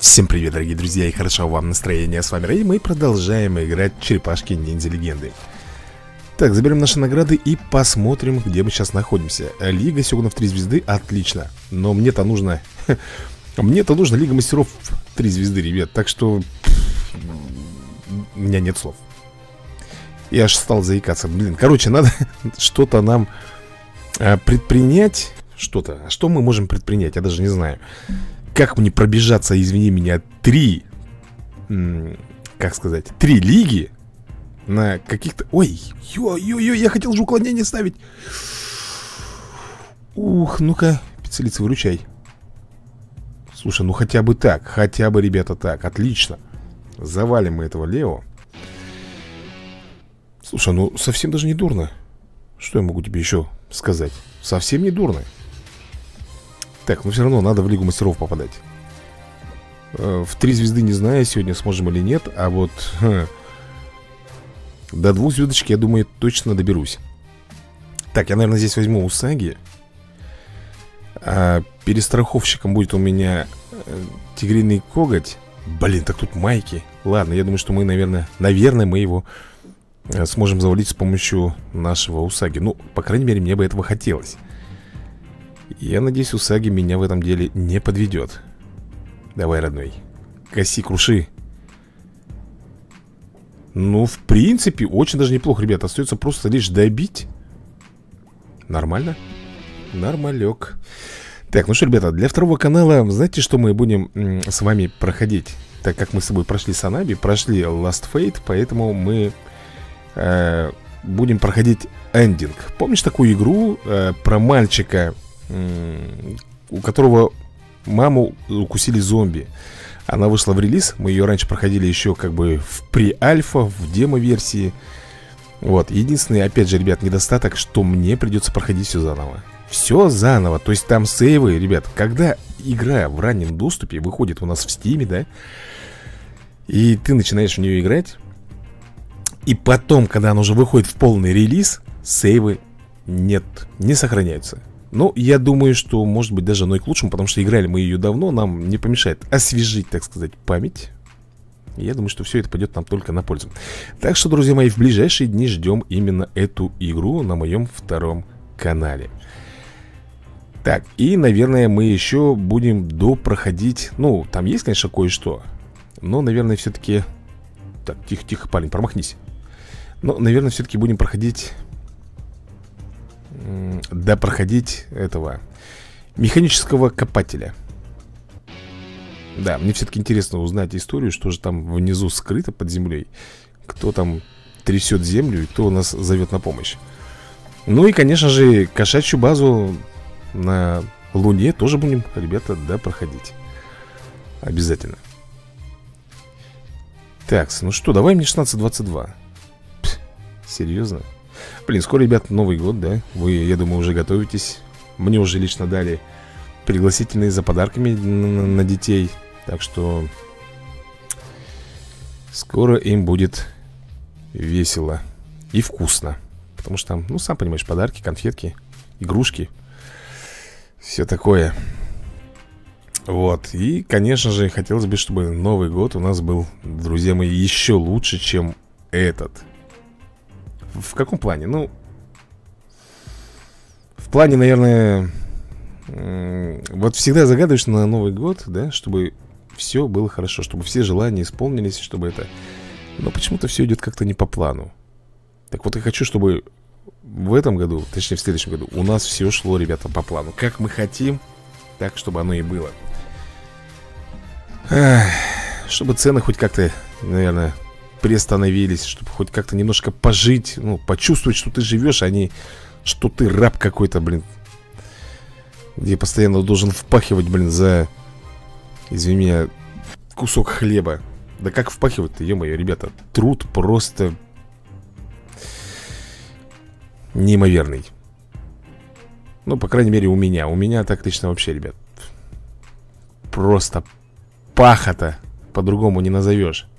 Всем привет, дорогие друзья, и хорошо вам настроение. С вами Рэй, мы продолжаем играть Черепашки-ниндзя Легенды. Так, заберем наши награды и посмотрим, где мы сейчас находимся. Лига Сёгунов 3 звезды, отлично. Но мне-то нужно... Мне-то нужно Лига Мастеров 3 звезды, ребят. Так что... У меня нет слов. Я аж стал заикаться. Блин, короче, надо что-то нам предпринять. Что-то. А что мы можем предпринять? Я даже не знаю. Как мне пробежаться, извини меня, 3 лиги на каких-то... Ой, ё-ё-ё, я хотел же уклонение ставить. Ух, ну-ка, пиццелица, выручай. Слушай, ну хотя бы так, хотя бы, ребята, так, отлично. Завалим мы этого Лео. Слушай, ну совсем даже не дурно. Что я могу тебе еще сказать? Совсем не дурно. Так, но все равно надо в Лигу Мастеров попадать. В 3 звезды не знаю, сегодня сможем или нет. А вот до 2 звездочек, я думаю, точно доберусь. Так, я, наверное, здесь возьму Усаги. А перестраховщиком будет у меня Тигриный Коготь. Блин, так тут майки. Ладно, я думаю, что мы, наверное, мы его сможем завалить с помощью нашего Усаги. Ну, по крайней мере, мне бы этого хотелось. Я надеюсь, Усаги меня в этом деле не подведет. Давай, родной, коси, круши. Ну, в принципе, очень даже неплохо, ребята. Остается просто лишь добить. Нормально. Нормалек. Так, ну что, ребята, для второго канала, знаете, что мы будем с вами проходить? Так как мы с тобой прошли Санаби, прошли Last Fate, поэтому мы будем проходить эндинг. Помнишь такую игру про мальчика, у которого маму укусили зомби? Она вышла в релиз. Мы ее раньше проходили еще как бы в pre-альфа, в демо-версии. Вот, единственный, опять же, ребят, недостаток, что мне придется проходить все заново. Все заново, то есть там сейвы, ребят. Когда игра в раннем доступе выходит у нас в Стиме, да, и ты начинаешь в нее играть, и потом, когда она уже выходит в полный релиз, сейвы нет, не сохраняются. Ну, я думаю, что, может быть, даже оно и к лучшему, потому что играли мы ее давно. Нам не помешает освежить, так сказать, память. Я думаю, что все это пойдет нам только на пользу. Так что, друзья мои, в ближайшие дни ждем именно эту игру на моем втором канале. Так, и, наверное, мы еще будем допроходить. Ну, там есть, конечно, кое-что. Но, наверное, все-таки... Так, тихо-тихо, парень, промахнись. Но, наверное, все-таки будем проходить... допроходить этого механического копателя. Да, мне все-таки интересно узнать историю, что же там внизу скрыто под землей. Кто там трясет землю и кто у нас зовет на помощь. Ну и, конечно же, кошачью базу на Луне тоже будем, ребята, допроходить. Обязательно. Так, ну что, давай мне 16-22. Серьезно? Блин, скоро, ребят, Новый год, да? Вы, я думаю, уже готовитесь. Мне уже лично дали пригласительные за подарками на детей. Так что скоро им будет весело и вкусно. Потому что там, ну, сам понимаешь, подарки, конфетки, игрушки, все такое. Вот, и, конечно же, хотелось бы, чтобы Новый год у нас был, друзья мои, еще лучше, чем этот. В каком плане? Ну, в плане, наверное, вот всегда загадываешь на Новый год, да, чтобы все было хорошо, чтобы все желания исполнились, чтобы это... Но почему-то все идет как-то не по плану. Так вот, я хочу, чтобы в этом году, точнее в следующем году, у нас все шло, ребята, по плану. Как мы хотим, так, чтобы оно и было. Чтобы цены хоть как-то, наверное... приостановились, чтобы хоть как-то немножко пожить, ну, почувствовать, что ты живешь, а не что ты раб какой-то, блин, где постоянно должен впахивать, блин, за, извини меня, кусок хлеба. Да как впахивать-то, ё-моё, ребята, труд просто неимоверный. Ну, по крайней мере, у меня так лично вообще, ребят, просто пахота, по-другому не назовешь.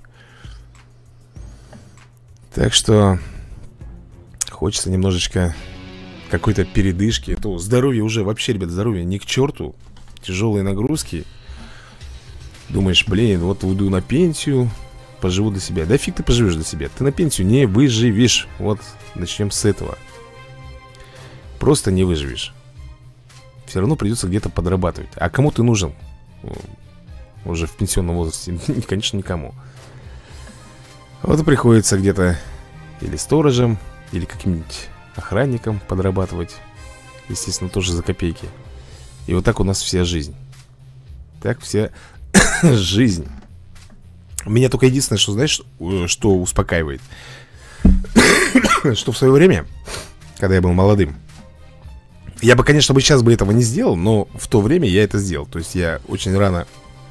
Так что хочется немножечко какой-то передышки. То здоровье уже вообще, ребят, здоровье ни к черту. Тяжелые нагрузки. Думаешь, блин, вот уйду на пенсию, поживу для себя. Да фиг ты поживешь для себя. Ты на пенсию не выживешь. Вот начнем с этого. Просто не выживешь. Все равно придется где-то подрабатывать. А кому ты нужен? Уже в пенсионном возрасте? Конечно, никому. Вот и приходится где-то или сторожем, или каким-нибудь охранником подрабатывать. Естественно, тоже за копейки. И вот так у нас вся жизнь. Так вся жизнь. Меня только единственное, что, знаешь, что успокаивает. Что в свое время, когда я был молодым, я бы, конечно, сейчас бы этого не сделал, но в то время я это сделал. То есть я очень рано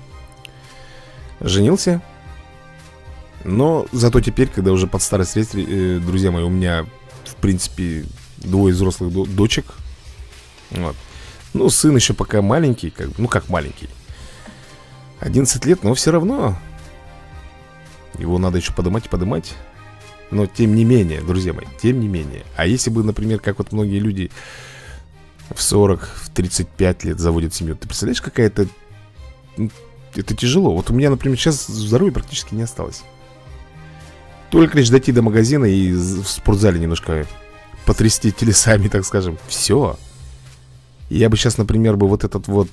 женился. Но зато теперь, когда уже под старость лет, друзья мои, у меня, в принципе, двое взрослых дочек. Вот. Ну, сын еще пока маленький, как маленький, 11 лет, но все равно его надо еще подымать и подымать. Но тем не менее, друзья мои, тем не менее. А если бы, например, как вот многие люди в 40, в 35 лет заводят семью, ты представляешь, какая это... Это тяжело. Вот у меня, например, сейчас здоровья практически не осталось. Только лишь дойти до магазина и в спортзале немножко потрясти телесами, так скажем. Все. Я бы сейчас, например, бы вот этот вот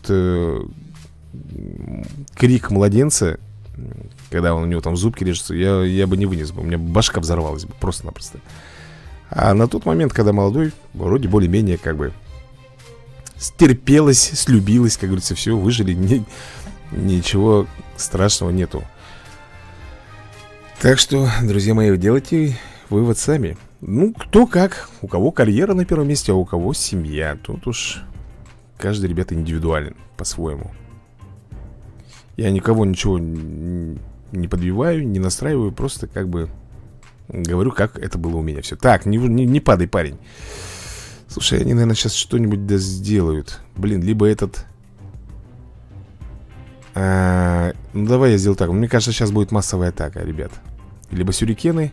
крик младенца, когда у него там зубки режутся, я бы не вынес бы. У меня башка взорвалась бы просто-напросто. А на тот момент, когда молодой, вроде более-менее как бы стерпелась, слюбилась, как говорится, все, выжили, ничего страшного нету. Так что, друзья мои, делайте вывод сами. Ну, кто как. У кого карьера на первом месте, а у кого семья. Тут уж каждый, ребята, индивидуален по-своему. Я никого ничего не подбиваю, не настраиваю. Просто как бы говорю, как это было у меня все. Так, не падай, парень. Слушай, они, наверное, сейчас что-нибудь да сделают. Блин, либо этот... ну, давай я сделаю так. Мне кажется, сейчас будет массовая атака, ребят. Либо сюрикены.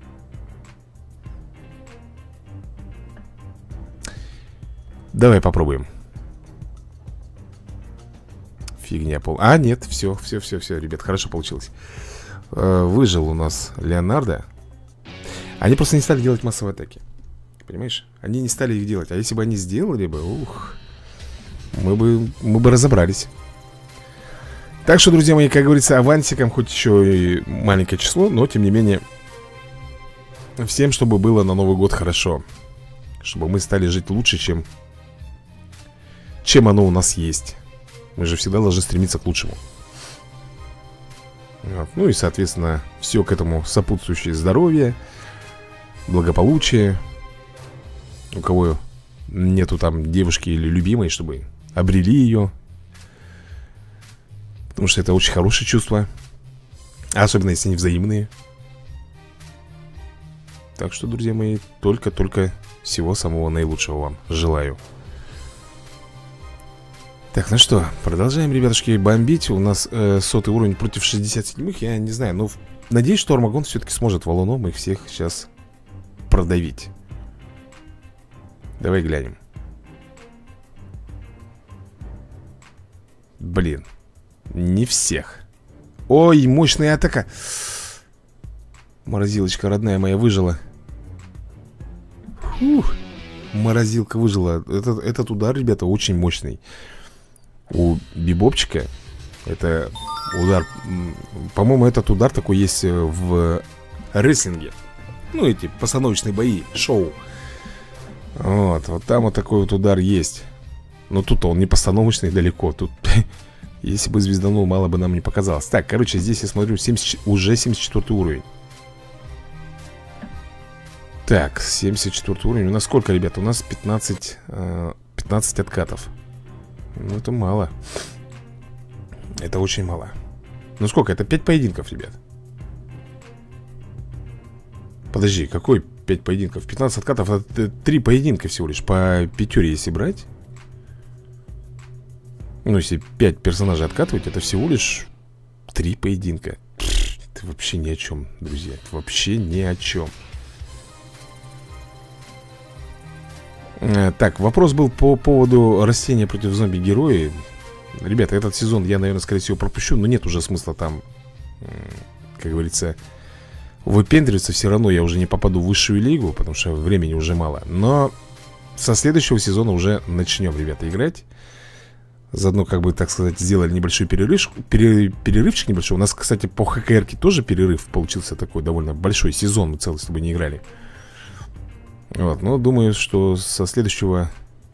Давай попробуем. Фигня пол. А, нет, все, ребят, хорошо получилось. Выжил у нас Леонардо. Они просто не стали делать массовые атаки. Понимаешь? Они не стали их делать. А если бы они сделали бы, мы бы разобрались. Так что, друзья мои, как говорится, авансиком, хоть еще и маленькое число, но тем не менее, всем, чтобы было на Новый год хорошо. Чтобы мы стали жить лучше, чем оно у нас есть. Мы же всегда должны стремиться к лучшему. Вот. Ну и, соответственно, все к этому сопутствующее: здоровье, благополучие. У кого нету там девушки или любимой, чтобы обрели ее. Потому что это очень хорошее чувство. Особенно если они взаимные. Так что, друзья мои, только всего самого наилучшего вам желаю. Так, ну что, продолжаем, ребятушки, бомбить. У нас 100-й уровень против 67-х. Я не знаю, но надеюсь, что Армагон все-таки сможет валуном их всех сейчас продавить. Давай глянем. Блин, не всех. Ой, мощная атака. Морозилочка родная моя выжила. Фух. Морозилка выжила. Этот удар, ребята, очень мощный. У Бибопчика это удар. По-моему, этот удар такой есть в рестлинге. Ну, эти постановочные бои, шоу. Вот там вот такой вот удар есть. Но тут он не постановочный далеко. Тут, если бы звезданул, мало бы нам не показалось. Так, короче, здесь я смотрю уже 74 уровень. Так, 74 уровень. У нас сколько, ребята? У нас 15 откатов. Ну, это мало. Это очень мало. Ну, сколько? Это 5 поединков, ребят. Подожди, какой 5 поединков? 15 откатов, это 3 поединка всего лишь. По пятере, если брать. Ну, если 5 персонажей откатывать, это всего лишь 3 поединка. Это вообще ни о чем, друзья. Это вообще ни о чем. Так, вопрос был по поводу растения против зомби-героя. Ребята, этот сезон я, наверное, скорее всего пропущу. Но нет уже смысла там, как говорится, выпендриваться. Все равно я уже не попаду в высшую лигу, потому что времени уже мало. Но со следующего сезона уже начнем, ребята, играть. Заодно, как бы, так сказать, сделали небольшой перерывчик небольшой. У нас, кстати, по ХКРке тоже перерыв получился такой довольно большой. Сезон мы целый с тобой не играли. Вот, но думаю, что со следующего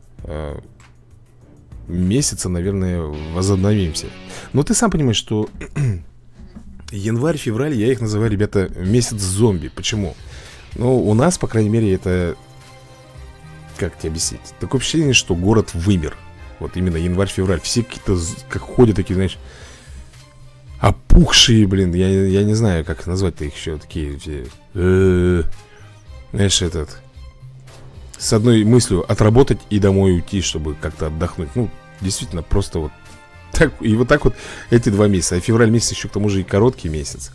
месяца, наверное, возобновимся. Но ты сам понимаешь, что январь-февраль, я их называю, ребята, месяц зомби. Почему? Ну, у нас, по крайней мере, это... Как тебе объяснить? Такое впечатление, что город вымер. Вот именно январь-февраль. Все какие-то, как ходят такие, знаешь, опухшие, блин. Я не знаю, как назвать-то их еще. Такие, знаешь, этот... С одной мыслью отработать и домой уйти, чтобы как-то отдохнуть. Ну, действительно, просто вот так. И вот так вот эти 2 месяца. А февраль месяц еще к тому же и короткий месяц.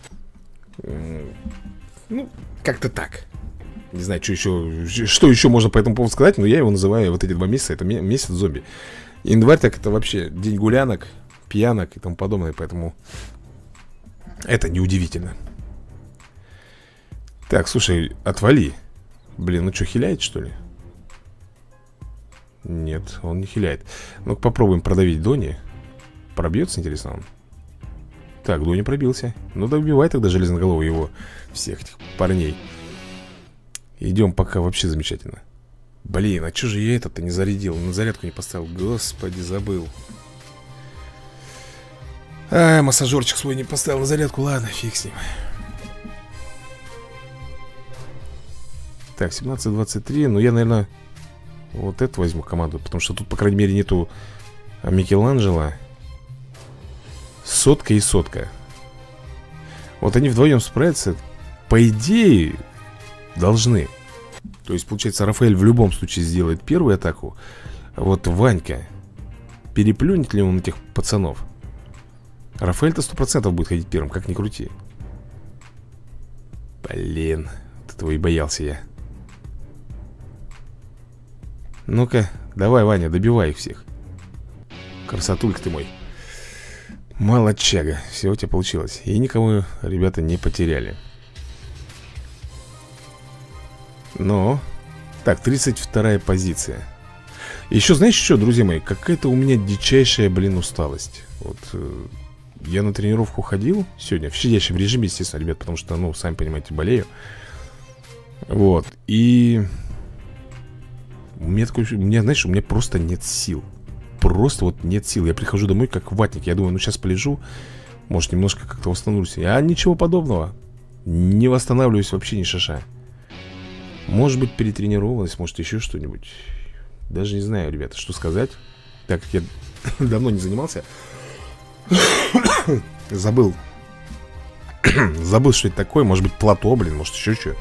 Ну, как-то так. Не знаю, что еще можно по этому поводу сказать. Но я его называю вот эти 2 месяца. Это месяц зомби. Январь, так это вообще день гулянок, пьянок и тому подобное. Поэтому это неудивительно. Так, слушай, отвали. Блин, ну что, хиляет, что ли? Нет, он не хиляет. Ну-ка попробуем продавить Дони. Пробьется, интересно, он? Так, Дони пробился. Ну да убивай тогда железноголовый его. Всех этих парней. Идем пока вообще замечательно. Блин, а что же я этот-то не зарядил? На зарядку не поставил. Господи, забыл. Массажерчик свой не поставил на зарядку. Ладно, фиг с ним. Так, 17-23. Ну, я, наверное, вот это возьму команду. Потому что тут, по крайней мере, нету Микеланджело. Сотка и сотка. Вот они вдвоем справятся. По идее, должны. То есть, получается, Рафаэль в любом случае сделает первую атаку. А вот Ванька, переплюнет ли он этих пацанов? Рафаэль-то 100% будет ходить первым, как ни крути. Блин, вот этого и боялся я. Ну-ка, давай, Ваня, добивай их всех. Красотулька ты мой. Молодчага, все у тебя получилось. И никого, ребята, не потеряли. Но так, 32-я позиция. Еще, знаешь, что, друзья мои? Какая-то у меня дичайшая, блин, усталость. Вот я на тренировку ходил сегодня в щадящем режиме, естественно, ребят. Потому что, ну, сами понимаете, болею. Вот, и у меня такое, знаешь, у меня просто нет сил. Просто вот нет сил. Я прихожу домой как ватник. Я думаю, ну сейчас полежу, может немножко как-то восстановлюсь. А ничего подобного. Не восстанавливаюсь вообще ни шиша. Может быть, перетренировалась, может еще что-нибудь. Даже не знаю, ребята, что сказать. Так как я давно не занимался. Забыл. Забыл, что это такое. Может быть, плато, блин, может еще что.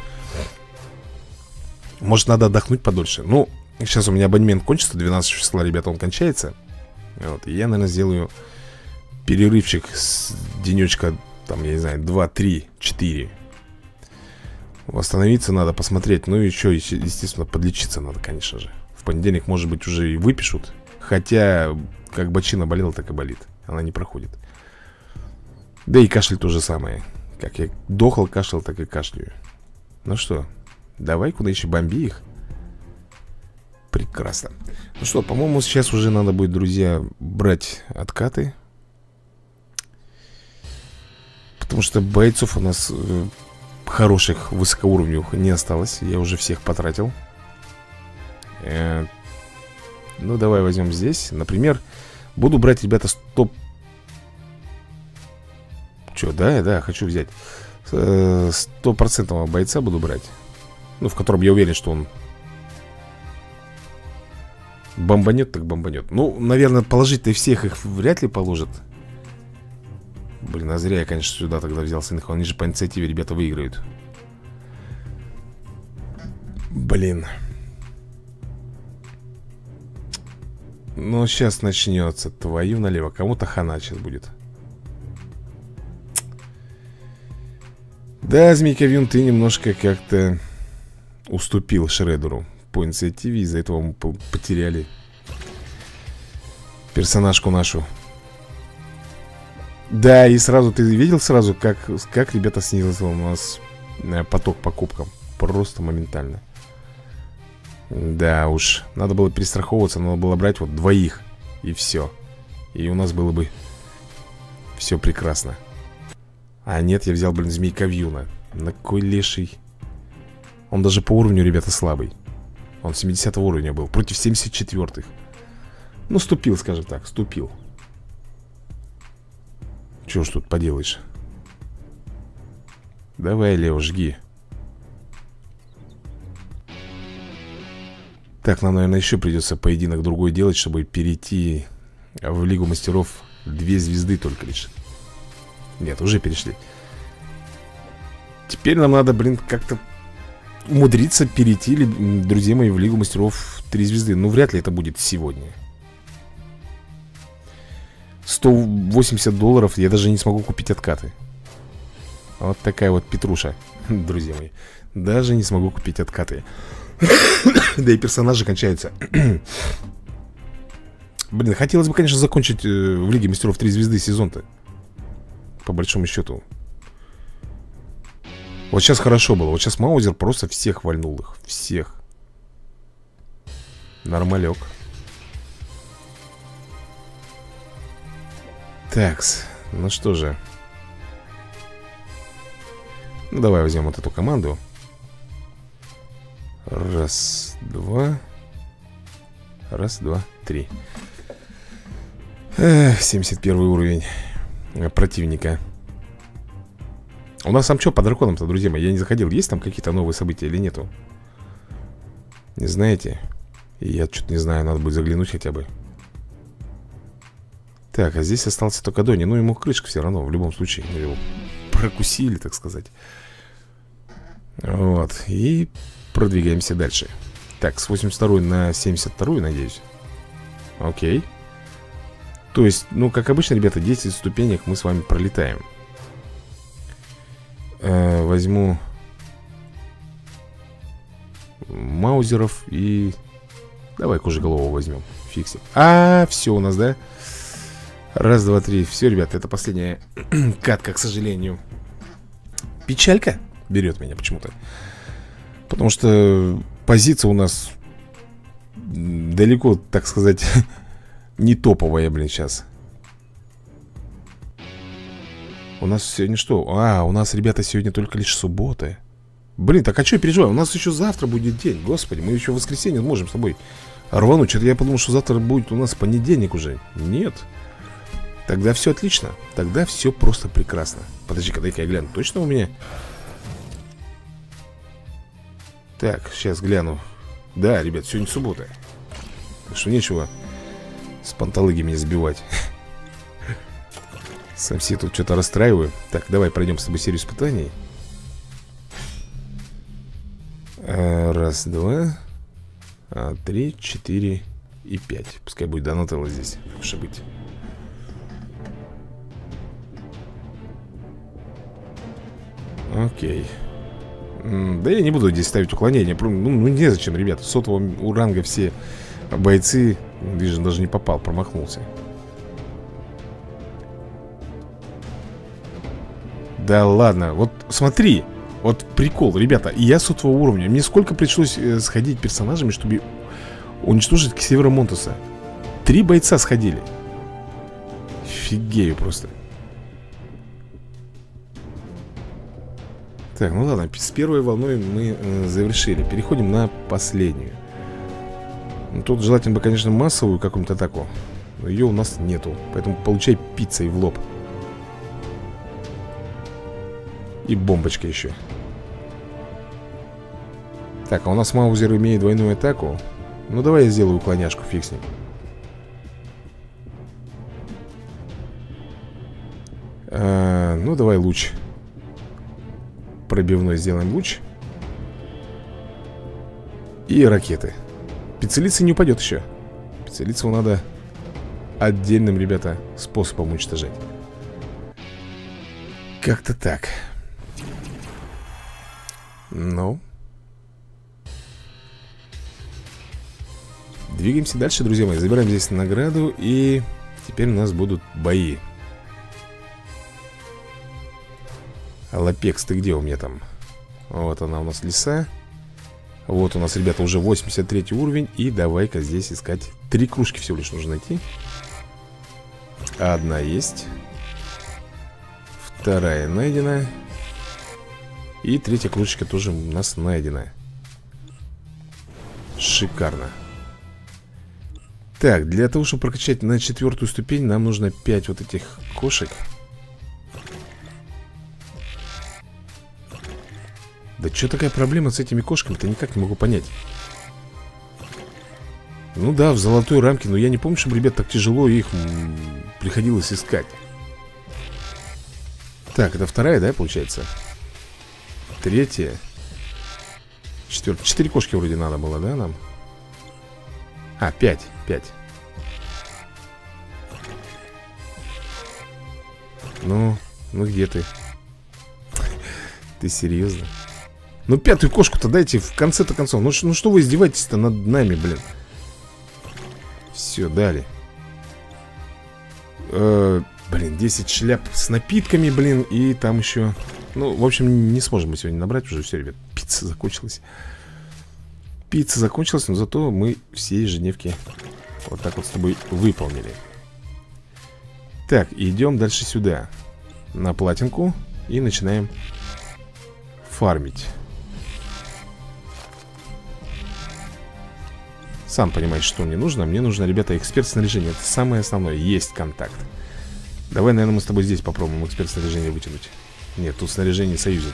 Может, надо отдохнуть подольше. Ну, сейчас у меня абонемент кончится, 12 числа, ребята, он кончается. Вот, и я, наверное, сделаю перерывчик с денечка, там, я не знаю, 2, 3, 4. Восстановиться надо, посмотреть. Ну и еще, естественно, подлечиться надо, конечно же. В понедельник, может быть, уже и выпишут. Хотя, как бочина болела, так и болит. Она не проходит. Да и кашель то же самое. Как я дохал, кашлял, так и кашляю. Ну что, давай куда еще бомби их. Прекрасно. Ну что, по-моему, сейчас уже надо будет, друзья, брать откаты. Потому что бойцов у нас хороших, высокоуровневых не осталось. Я уже всех потратил. Ну, давай возьмем здесь. Например, буду брать, ребята, 100... Че, да, хочу взять 100% бойца буду брать. Ну, в котором я уверен, что он бомбанет, так бомбанет. Ну, наверное, положить-то всех их вряд ли положат. Блин, а зря я, конечно, сюда тогда взялся. Они же по инициативе, ребята, выиграют. Блин. Ну, сейчас начнется. Твою налево. Кому-то хана сейчас будет. Да, Змейка Вьюн, ты немножко как-то уступил Шредеру по инициативе. Из-за этого мы потеряли персонажку нашу. Да, и сразу, ты видел сразу, как ребята, снизился у нас поток покупкам. Просто моментально. Да уж, надо было перестраховываться, надо было брать вот двоих. И все. И у нас было бы все прекрасно. А нет, я взял, блин, змейка Вьюна. На кой леший. Он даже по уровню, ребята, слабый. Он 70 уровня был, против 74-х. Ну, ступил, скажем так, ступил. Чего ж тут поделаешь? Давай, Лео, жги. Так, нам, наверное, еще придется поединок другой делать, чтобы перейти в Лигу Мастеров. 2 звезды только лишь. Нет, уже перешли. Теперь нам надо, блин, как-то умудриться перейти, друзья мои, в Лигу Мастеров 3 звезды. Ну, вряд ли это будет сегодня. $180 я даже не смогу купить откаты. Вот такая вот петруша, друзья мои. Даже не смогу купить откаты. Да и персонажи кончаются. Блин, хотелось бы, конечно, закончить в Лиге Мастеров 3 звезды сезон-то. По большому счету. Вот сейчас хорошо было. Вот сейчас Маузер просто всех вальнул их. Всех. Нормалек. Такс, ну что же. Ну давай возьмем вот эту команду. Раз, два. Раз, два, три. 71 уровень противника. У нас там что по драконам-то, друзья мои? Я не заходил. Есть там какие-то новые события или нету? Не знаете? Я что-то не знаю, надо будет заглянуть хотя бы. Так, а здесь остался только Дони. Ну, ему крышка все равно, в любом случае. Мы его прокусили, так сказать. Вот, и продвигаемся дальше. Так, с 82 на 72, надеюсь. Окей. То есть, ну, как обычно, ребята, 10 ступенек мы с вами пролетаем. Возьму маузеров и... Давай кожеголового возьмем. Фиксим. Все у нас, да? Раз, два, три. Все, ребята, это последняя катка, к сожалению. Печалька берет меня почему-то. Потому что позиция у нас далеко, так сказать, не топовая, блин, сейчас. У нас сегодня что? У нас, ребята, сегодня только лишь суббота. Блин, так а что я переживаю? У нас еще завтра будет день. Господи, мы еще в воскресенье можем с тобой рвануть. Что-то я подумал, что завтра будет у нас понедельник уже. Нет. Тогда все отлично. Тогда все просто прекрасно. Подожди-ка, дай-ка я гляну. Точно у меня? Так, сейчас гляну. Да, ребят, сегодня суббота. Так что нечего с панталыги меня сбивать. Сам себе тут что-то расстраиваю. Так, давай пройдем с тобой серию испытаний. Раз, два, три, 4 и 5. Пускай будет Донателло здесь. Уж и быть. Окей. Да я не буду здесь ставить уклонение. Ну незачем, ребята. Сотого ранга все бойцы. Вижу, даже не попал, промахнулся. Да ладно, вот смотри. Вот прикол, ребята. Я сотого уровня. Мне сколько пришлось сходить персонажами, чтобы уничтожить Ксевера Монтуса. 3 бойца сходили. Фигею просто. Так, ну ладно, с первой волной мы завершили. Переходим на последнюю. Тут желательно бы, конечно, массовую какую-нибудь атаку. Но ее у нас нету. Поэтому получай пиццей в лоб. И бомбочка еще. Так, а у нас Маузер имеет двойную атаку. Ну давай я сделаю уклоняшку, фиг с ним. Ну давай луч. Пробивной сделаем луч. И ракеты. Пиццелица не упадет еще. Пиццелицу надо отдельным, ребята, способом уничтожать. Как-то так. Ну Двигаемся дальше, друзья мои. Забираем здесь награду. И теперь у нас будут бои. Лапекс, ты где у меня там? Вот она у нас лиса. Вот у нас, ребята, уже 83 уровень. И давай-ка здесь искать. 3 кружки всего лишь нужно найти. Одна есть. Вторая найдена. И 3-я кружечка тоже у нас найдена. Шикарно. Так, для того, чтобы прокачать на 4-ю ступень, нам нужно 5 вот этих кошек. Да что такая проблема с этими кошками-то, никак не могу понять. Ну да, в золотой рамке, но я не помню, чтобы, ребят, так тяжело их приходилось искать. Так, это 2-я, да, получается? 3-я. 4-я. 4 кошки вроде надо было, да, нам? А, 5. Ну где ты? Ты серьезно? Ну 5-ю кошку-то дайте в конце-то концов. Ну что вы издеваетесь-то над нами, блин? Все, дали. Блин, 10 шляп с напитками, блин. И там еще... Ну, в общем, не сможем мы сегодня набрать уже. Все, ребят, пицца закончилась. Пицца закончилась, но зато мы все ежедневки вот так вот с тобой выполнили. Так, идем дальше сюда. На платинку. И начинаем фармить. Сам понимаешь, что мне нужно. Мне нужно, ребята, эксперт снаряжения. Это самое основное. Есть контакт. Давай, наверное, мы с тобой здесь попробуем эксперт снаряжения вытянуть. Нет, тут снаряжение союзники.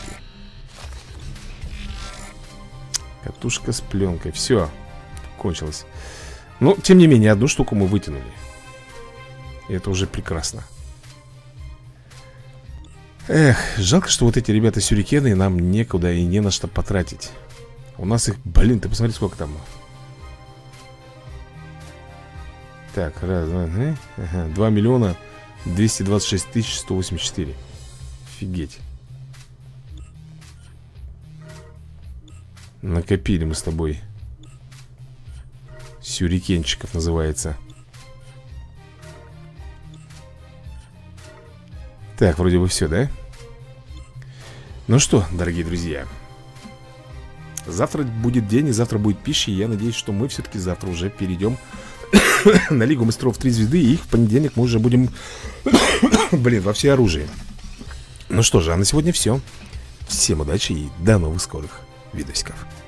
Катушка с пленкой. Все, кончилось. Но, тем не менее, 1 штуку мы вытянули. И это уже прекрасно. Эх, жалко, что вот эти, ребята, сюрикены нам некуда и не на что потратить. У нас их, блин, ты посмотри, сколько там. Так, раз, два, ага, 2 миллиона 226 тысяч 184. Офигеть. Накопили мы с тобой. Сюрикенчиков называется. Так, вроде бы все, да? Ну что, дорогие друзья, завтра будет день, и завтра будет пища. И я надеюсь, что мы все-таки завтра уже перейдем на Лигу Мастеров 3 звезды. И их в понедельник мы уже будем блин, во всеоружии. Ну что же, а на сегодня все. Всем удачи и до новых скорых видосиков.